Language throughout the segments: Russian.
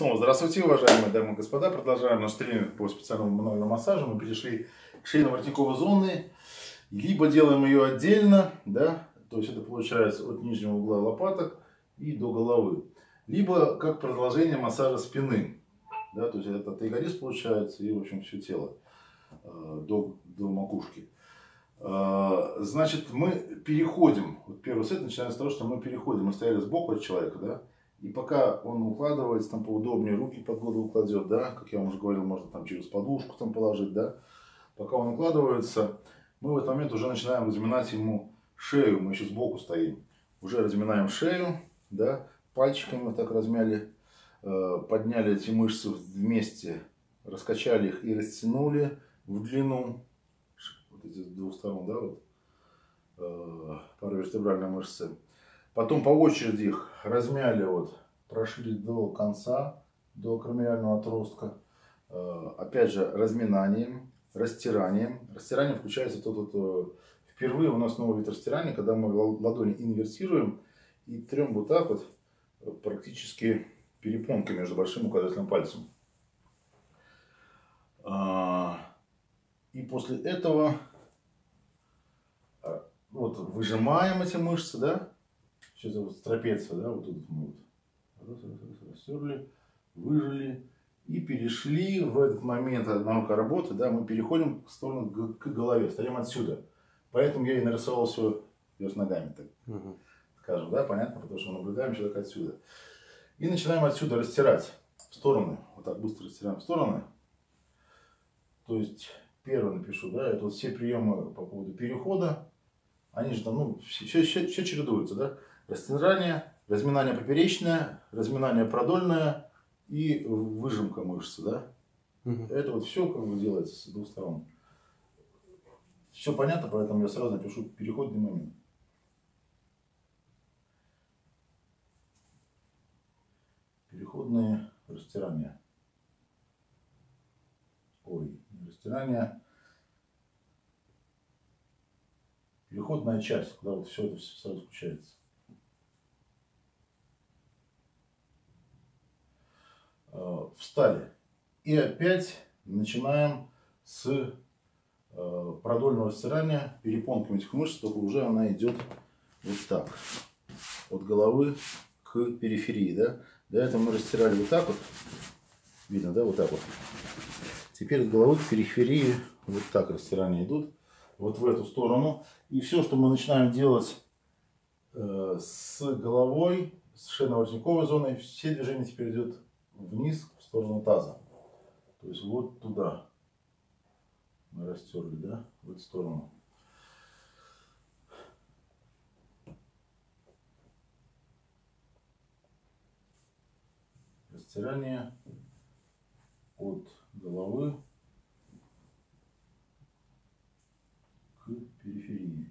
снова здравствуйте, уважаемые дамы и господа. Продолжаем наш тренинг по специальному мануальному массажу. Мы перешли к шейно-воротниковой зоне. Либо делаем ее отдельно, да, то есть это получается от нижнего угла лопаток и до головы. Либо как продолжение массажа спины, да, то есть это от ягодиц получается и в общем все тело до макушки. Значит, мы переходим, вот первый сет начинается с того, что мы переходим, мы стояли сбоку от человека, да, и пока он укладывается, там поудобнее, руки под голову кладет, да, как я вам уже говорил, можно там через подушку там положить, да, пока он укладывается, мы в этот момент уже начинаем разминать ему шею, мы еще сбоку стоим, уже разминаем шею, да, пальчиками вот так размяли, подняли эти мышцы вместе, раскачали их и растянули в длину. Вот эти с двух сторон, да, вот, паравертебральные мышцы. Потом по очереди их размяли, вот, прошли до конца, до акромиального отростка. Опять же, разминанием, растиранием. Растирание включается впервые у нас новый вид растирания, когда мы ладони инвертируем и трем вот так вот, практически перепонкой между большим и указательным пальцем. И после этого вот выжимаем эти мышцы, да, сейчас вот трапеция, да, вот тут мы вот растерли, выжили и перешли в этот момент наука работы, да, мы переходим в сторону к голове, стоим отсюда, поэтому я и нарисовал все вверх ногами, так скажем, да, понятно, потому что мы наблюдаем человека отсюда. И начинаем отсюда растирать в стороны, вот так быстро растираем в стороны, то есть первый напишу, да, это вот все приемы по поводу перехода. Они же там, ну, все чередуются, да. Растирание, разминание поперечное, разминание продольное и выжимка мышцы, да. Это вот все как бы делается с двух сторон. Все понятно, поэтому я сразу напишу переходный момент. Переходные растирания. Ой, растирание. Переходная часть, когда вот все это сразу включается. Встали. И опять начинаем с продольного растирания перепонками этих мышц, только уже она идет вот так. От головы к периферии. Да? До этого мы растирали вот так вот. Видно, да, вот так вот. Теперь от головы к периферии вот так растирания идут. Вот в эту сторону. И все, что мы начинаем делать с головой, с шейно-воротниковой зоной, все движения теперь идут вниз, в сторону таза. То есть вот туда мы растерли, да, в эту сторону. Растирание от головы к периферии.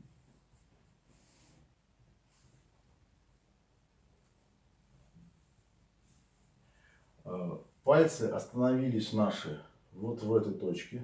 Пальцы остановились наши вот в этой точке.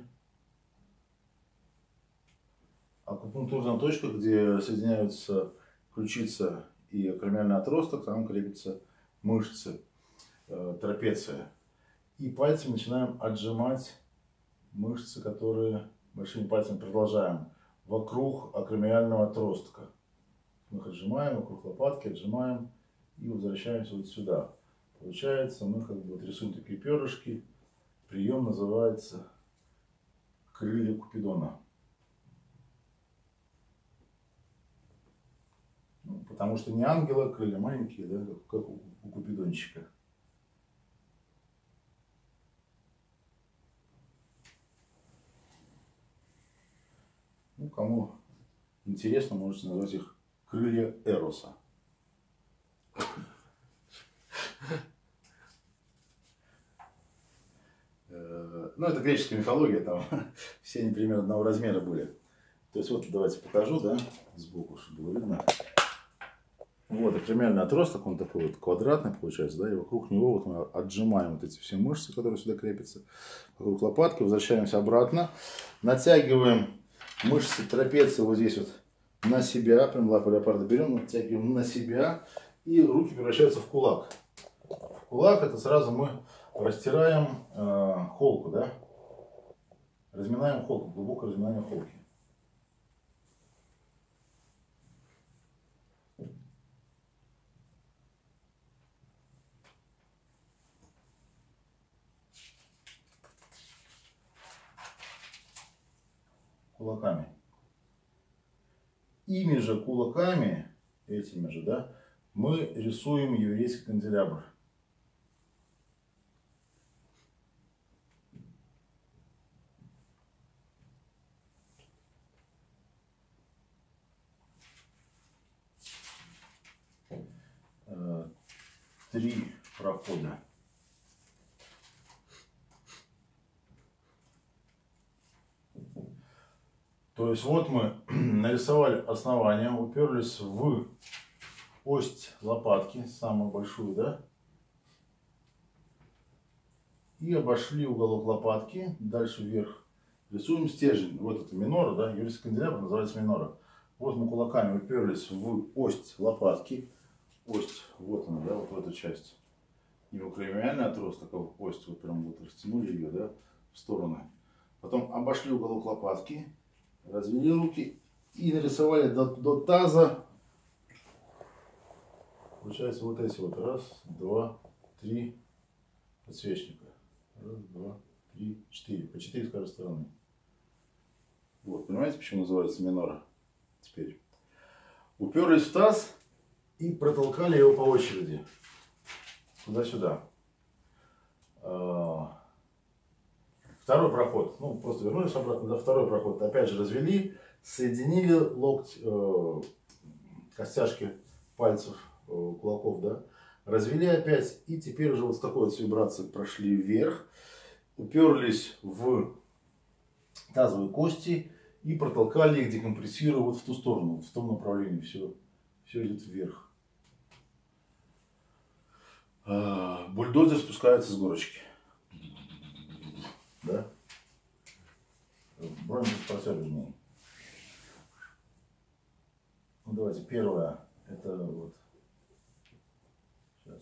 Акупунктурная точка, где соединяются ключица и акромиальный отросток, там крепятся мышцы, трапеция. И пальцами начинаем отжимать мышцы, которые большими пальцами продолжаем вокруг акромиального отростка. Мы их отжимаем, вокруг лопатки отжимаем и возвращаемся вот сюда. Получается, мы как бы вот рисуем такие перышки. Прием называется крылья Купидона. Ну, потому что не ангела, крылья маленькие, да, как у Купидончика. Ну, кому интересно, можете назвать их крылья Эроса. Ну, это греческая мифология, там все они примерно одного размера были. То есть, вот давайте покажу, да, сбоку, чтобы было видно. Вот, акромиальный отросток, он такой вот квадратный получается, да, и вокруг него вот мы отжимаем вот эти все мышцы, которые сюда крепятся, вокруг лопатки, возвращаемся обратно, натягиваем мышцы трапеции вот здесь вот на себя, прям лапы леопарда берем, натягиваем на себя, и руки превращаются в кулак. В кулак, это сразу мы растираем холку, да? Разминаем холку, глубокое разминание холки. Кулаками. Ими же кулаками, этими же, да, мы рисуем еврейский канделябр. Три прохода. То есть вот мы нарисовали основание, уперлись в ось лопатки, самую большую, да? И обошли уголок лопатки, дальше вверх. Рисуем стержень. Вот это минора, да? Еврейский канделябр называется минора. Вот мы кулаками уперлись в ось лопатки. Ось, вот она, да, вот в эту часть. И в кремиальный отросток, а ось, вот прям вот растянули ее, да, в стороны. Потом обошли уголок лопатки, развели руки и нарисовали до таза. Получается вот эти вот, раз, два, три подсвечника. Раз, два, три, четыре. По 4 с каждой стороны. Вот, понимаете, почему называется минора? Теперь. Уперлись в таз и протолкали его по очереди. Туда-сюда. Второй проход. Ну, просто вернулись обратно. Да, второй проход. Опять же развели. Соединили локти, костяшки пальцев, кулаков, да. Развели опять. И теперь уже вот с такой вот вибрацией прошли вверх. Уперлись в тазовые кости. И протолкали их, декомпрессируя вот в ту сторону. В том направлении. Все идет вверх. Бульдозер спускается с горочки. Да? Бронетранспортер вернее. Ну давайте, первое, это вот. Сейчас.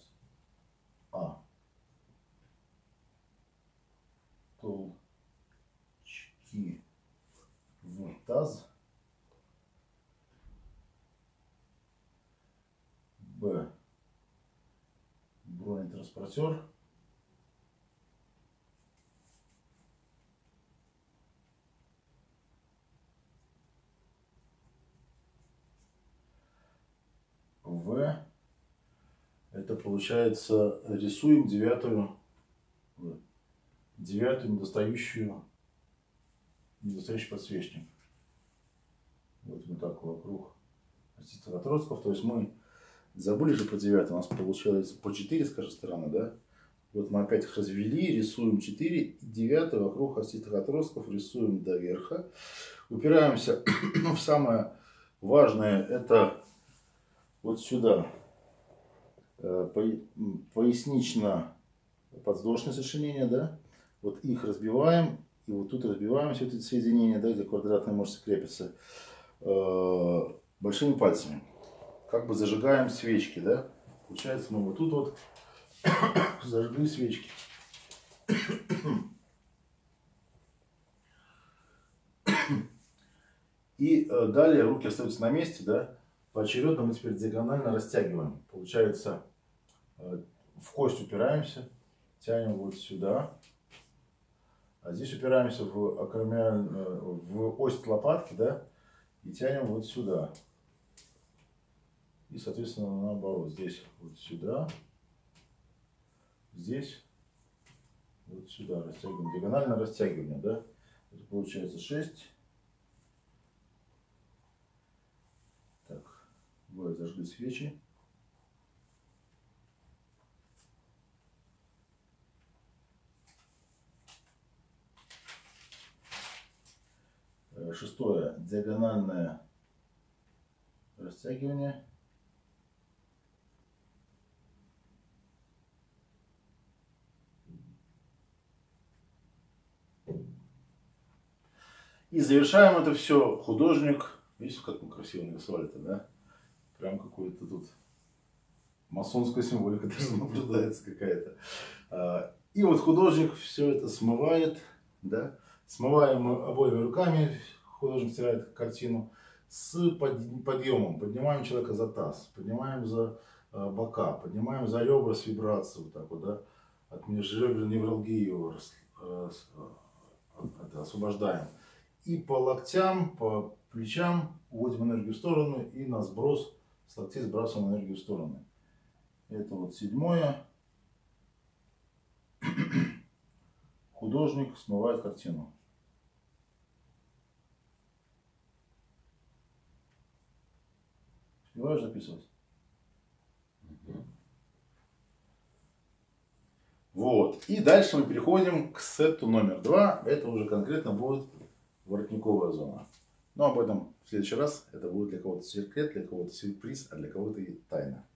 Толчки в таз. Б. Бронетранспортер. В. Это получается рисуем девятую недостающий подсвечник. Вот мы так вокруг остистых отростков. То есть мы забыли же про 9, у нас получилось по 4 с каждой стороны, да? Вот мы опять их развели, рисуем 4, и 9 вокруг остистых отростков рисуем до верха. Упираемся в самое важное, это вот сюда, пояснично-подвздошное сочленение, да? Вот их разбиваем, и вот тут разбиваем все эти соединения, да, где квадратные мышцы крепятся, большими пальцами. Как бы зажигаем свечки, да? Получается, мы вот тут вот зажгли свечки. И далее руки остаются на месте, да? Поочередно мы теперь диагонально растягиваем. Получается, в кость упираемся, тянем вот сюда. А здесь упираемся в ось лопатки, да? И тянем вот сюда. И, соответственно, наоборот, здесь вот сюда, здесь вот сюда растягиваем, диагональное растягивание, да? Это получается 6. Так, вот зажгли свечи. Шестое, диагональное растягивание. И завершаем это все художник. Видите, как мы красиво нарисовали-то, да? Прям какой-то тут масонская символика даже наблюдается какая-то. И вот художник все это смывает, да, смываем обоими руками, художник стирает картину с подъемом, поднимаем человека за таз, поднимаем за бока, поднимаем за ребра с вибрацией, вот так вот, да, от межреберной невралгии его освобождаем. И по локтям, по плечам уводим энергию в сторону и на сброс с локтей сбрасываем энергию в сторону. Это вот 7-е. Художник смывает картину. Успеваешь записывать? Вот. И дальше мы переходим к сету номер 2. Это уже конкретно будет воротниковая зона. Но об этом в следующий раз. Это будет для кого-то секрет, для кого-то сюрприз, а для кого-то и тайна.